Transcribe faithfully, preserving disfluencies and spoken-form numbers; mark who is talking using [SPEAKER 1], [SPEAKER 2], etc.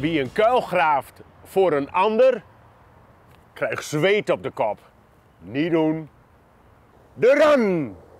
[SPEAKER 1] Wie een kuil graaft voor een ander, krijgt zweet op de kop. Niet doen. De run!